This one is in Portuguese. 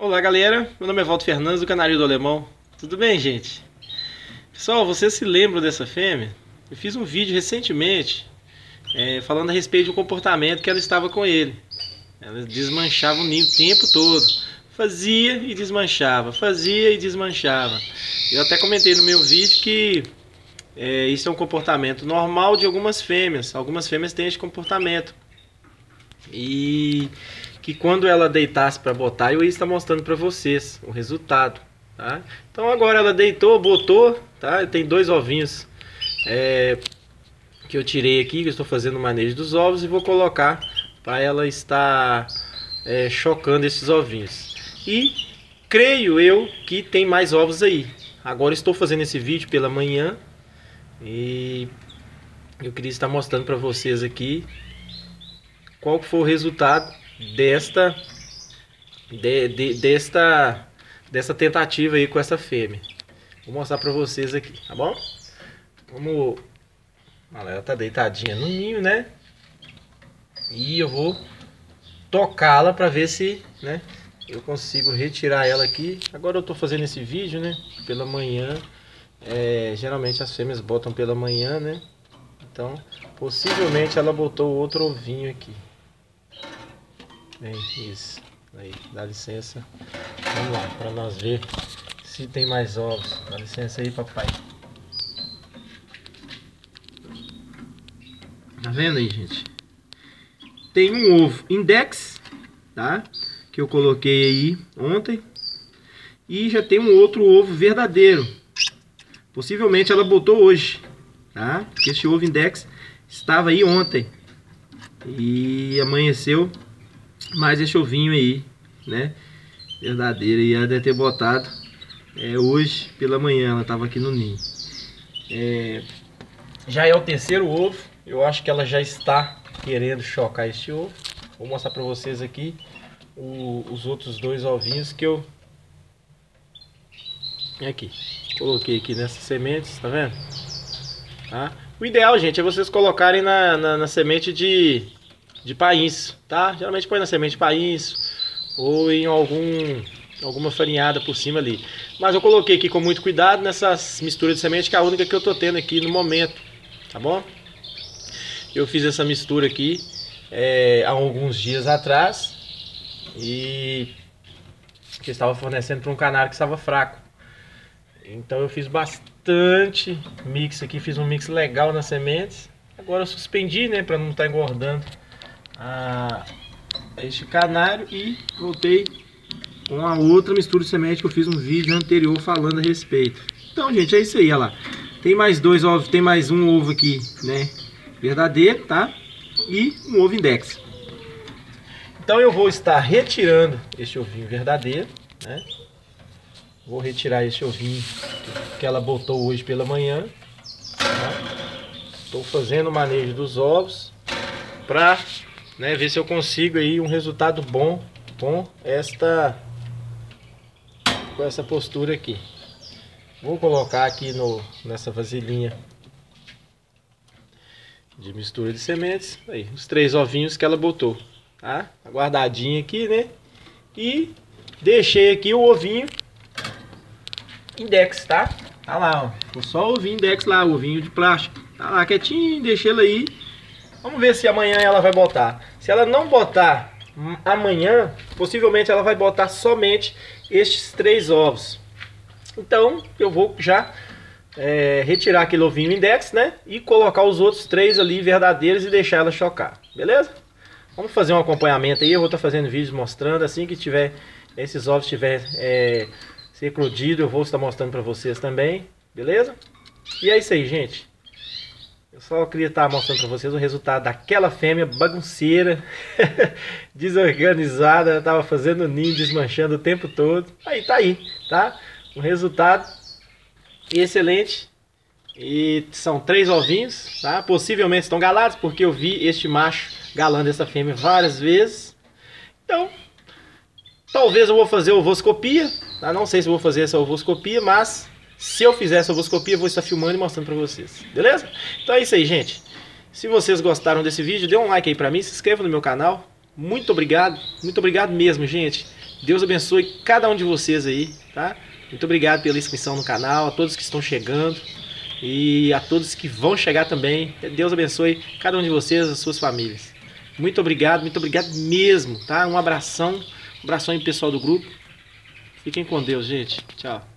Olá galera, meu nome é Walter Fernandes do Canário do Alemão. Tudo bem, gente? Pessoal, vocês se lembram dessa fêmea? Eu fiz um vídeo recentemente falando a respeito do comportamento que ela estava com ele. Ela desmanchava o ninho o tempo todo. Fazia e desmanchava, fazia e desmanchava. Eu até comentei no meu vídeo que isso é um comportamento normal de algumas fêmeas. Algumas fêmeas têm esse comportamento. E que quando ela deitasse para botar, eu ia estar mostrando para vocês o resultado, tá? Então agora ela deitou, botou, tá? Tem dois ovinhos que eu tirei aqui, que eu estou fazendo o manejo dos ovos e vou colocar para ela estar chocando esses ovinhos. E creio eu que tem mais ovos aí. Agora estou fazendo esse vídeo pela manhã e eu queria estar mostrando para vocês aqui qual foi o resultado dessa tentativa aí com essa fêmea. Vou mostrar para vocês aqui, tá bom? Vamos... Ela tá deitadinha no ninho, né? E eu vou tocá-la para ver se, né, eu consigo retirar ela aqui. Agora eu tô fazendo esse vídeo, né, pela manhã. Geralmente as fêmeas botam pela manhã, né? Então, possivelmente ela botou outro ovinho aqui. Isso. Aí, dá licença. Vamos lá, para nós ver se tem mais ovos. Dá licença aí, papai. Tá vendo aí, gente? Tem um ovo index, tá? Que eu coloquei aí ontem. E já tem um outro ovo verdadeiro. Possivelmente ela botou hoje, tá? Porque esse ovo index estava aí ontem. E amanheceu mais esse ovinho aí, né? Verdadeiro. E ela deve ter botado hoje pela manhã. Ela estava aqui no ninho. Já é o terceiro ovo. Eu acho que ela já está querendo chocar este ovo. Vou mostrar para vocês aqui os outros dois ovinhos que eu coloquei aqui nessas sementes, tá vendo? Tá? O ideal, gente, é vocês colocarem na semente de painço, tá? Geralmente põe na semente de painço ou em alguma farinhada por cima ali. Mas eu coloquei aqui com muito cuidado nessas misturas de semente, que é a única que eu tô tendo aqui no momento, tá bom? Eu fiz essa mistura aqui há alguns dias atrás e que eu estava fornecendo para um canário que estava fraco. Então eu fiz bastante mix aqui, fiz um mix legal nas sementes. Agora eu suspendi, né, para não estar engordando este canário e voltei com a outra mistura de semente que eu fiz um vídeo anterior falando a respeito. Então, gente, é isso aí, olha lá. Tem mais dois ovos, tem mais um ovo aqui, né, verdadeiro, tá? E um ovo index. Então eu vou estar retirando este ovinho verdadeiro, né? Vou retirar esse ovinho que ela botou hoje pela manhã, tá? Estou fazendo o manejo dos ovos para, né, ver se eu consigo aí um resultado bom com essa postura aqui. Vou colocar aqui nessa vasilhinha de mistura de sementes aí os três ovinhos que ela botou, tá? Guardadinho aqui, né? E deixei aqui o ovinho index, tá? Tá lá, ó. Ficou só o ovinho index lá, o ovinho de plástico. Tá lá quietinho, deixei ela aí. Vamos ver se amanhã ela vai botar. Se ela não botar amanhã, possivelmente ela vai botar somente estes três ovos. Então eu vou já retirar aquele ovinho index, né? E colocar os outros três ali verdadeiros e deixar ela chocar, beleza? Vamos fazer um acompanhamento aí. Eu vou estar fazendo vídeos mostrando assim que tiver esses ovos tiver se eclodido, eu vou estar mostrando para vocês também, beleza? E é isso aí, gente. Eu só queria estar mostrando para vocês o resultado daquela fêmea bagunceira, desorganizada. Ela estava fazendo ninho, desmanchando o tempo todo. Aí tá aí, tá? Um resultado excelente. E são três ovinhos, tá? Possivelmente estão galados, porque eu vi este macho galando essa fêmea várias vezes. Então, talvez eu vou fazer ovoscopia, tá? Não sei se eu vou fazer essa ovoscopia, mas se eu fizer essa ovoscopia, eu vou estar filmando e mostrando pra vocês, beleza? Então é isso aí, gente. Se vocês gostaram desse vídeo, dê um like aí pra mim, se inscreva no meu canal. Muito obrigado mesmo, gente. Deus abençoe cada um de vocês aí, tá? Muito obrigado pela inscrição no canal, a todos que estão chegando e a todos que vão chegar também. Deus abençoe cada um de vocês, as suas famílias. Muito obrigado mesmo, tá? Um abração aí pessoal do grupo. Fiquem com Deus, gente. Tchau.